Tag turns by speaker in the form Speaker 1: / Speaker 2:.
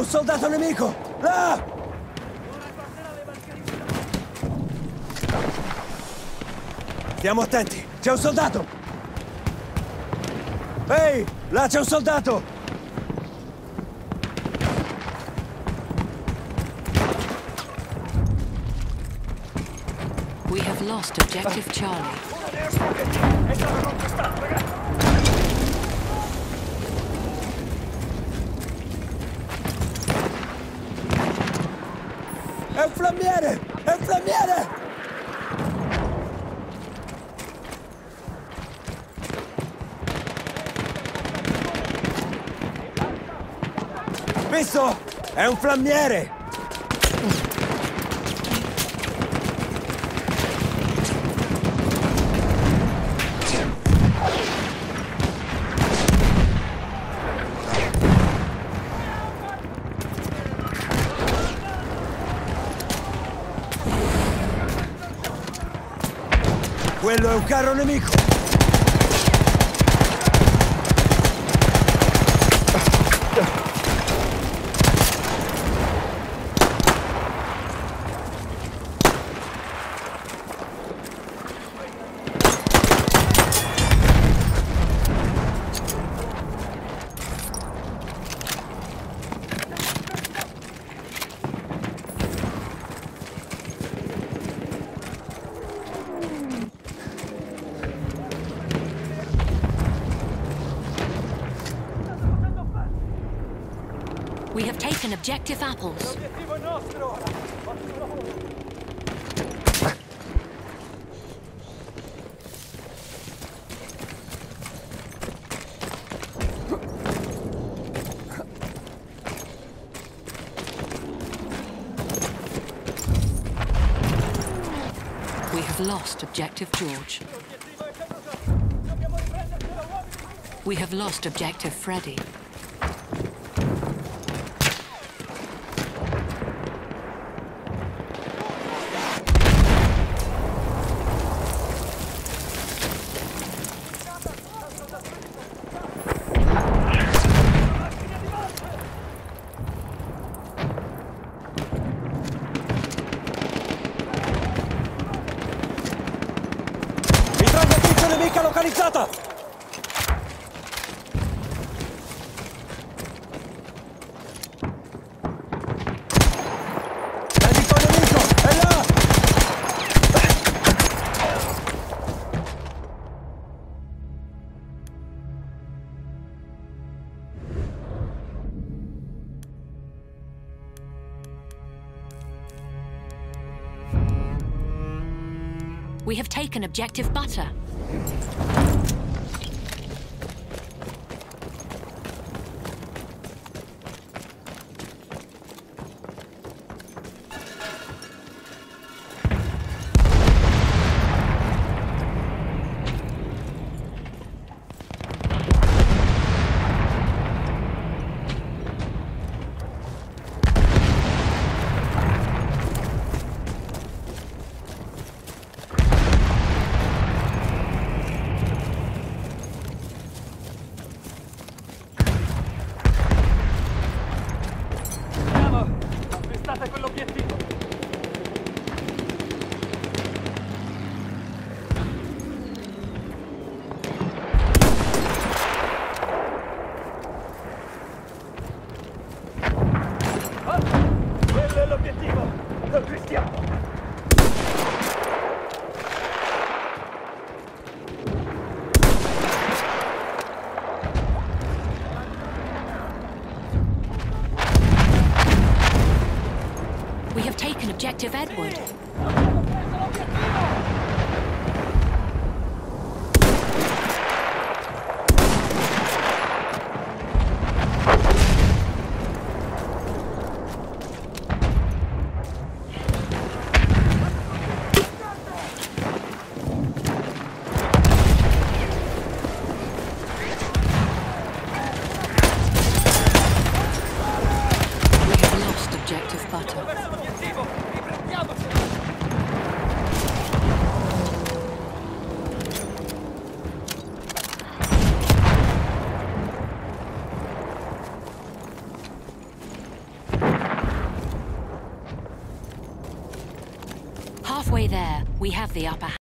Speaker 1: un soldato nemico! Là! Stiamo attenti! C'è un soldato! Ehi! Là c'è un soldato!
Speaker 2: We have lost objective Charlie.
Speaker 3: È stato conquistato, ragazzi!
Speaker 1: È un flammiere! È un flammiere! Visto? È un flammiere! Quello è un carro nemico!
Speaker 2: We have taken objective apples.
Speaker 3: L'obiettivo è nostro ora! Ottimo lavoro!
Speaker 2: We have lost objective George.
Speaker 3: L'obiettivo è caduto! Dobbiamo riprendercelo, uomini!
Speaker 2: We have lost objective Freddy.
Speaker 1: Mitragliatrice nemica localizzata! Medico nemico! È là!
Speaker 2: We have taken objective butter.
Speaker 3: Andiamo! Acquistate quell'obiettivo! Ah! Quello è l'obiettivo! Lo acquistiamo!
Speaker 2: We have taken objective Edward. We have lost objective butter.
Speaker 3: Verso l'obiettivo! Riprendiamoci!
Speaker 2: Halfway there, we have the upper hand.